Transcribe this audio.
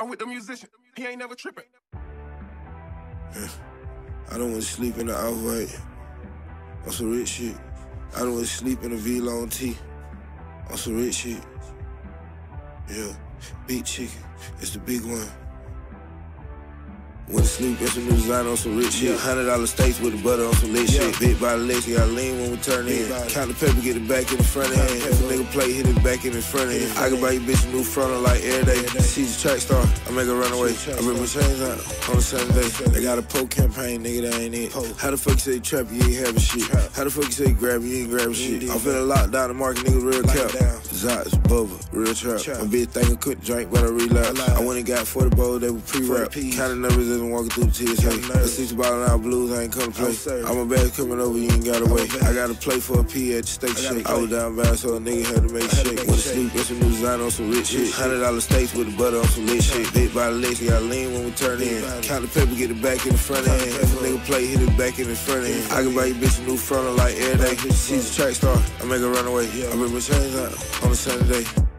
I'm with the musician, he ain't never tripping. I don't want to sleep in the Off-White on some rich shit. I don't want to sleep in a V-Long T on some rich shit. Yeah, big chicken, it's the big one. Went to sleep in some new design on some rich shit. $100 steaks with the butter on some lit shit. Big body legs, got lean when we turn in. Count the paper, get it back in the front end. If a nigga play, hit it back in the front end. I can buy you bitch a new frontal like every day. She's a track star, I make her run away. I bring my chains out on a Sunday. They got a poke campaign, nigga, that ain't it. How the fuck you say you trap, you ain't having shit? How the fuck you say you grab, you ain't grabbing shit? I'm finna lock down the market, nigga, real cap. Zots, Bubba, real trap. My bitch think I couldn't drink, but I relapse. I went and got 40 bowls, they were pre-wrapped. Counting numbers as I'm walking through the TSA. The 6 bottle now blues, I ain't come to play. I'm a bad coming over, you ain't gotta wait. I gotta play for a P at the steak shake. I was down bad, so a nigga had to make shake. Went to sleep in some new design on some rich shit. $100 steaks with the butter on some lit shit. Big body legs, got lean when we turn in. Count the paper, get it back in the front end. If a nigga play, hit it back in the front end. I can buy you bitch a new frontal like every day. She's a track star, I make her run away. I bring my chains out on a Sunday.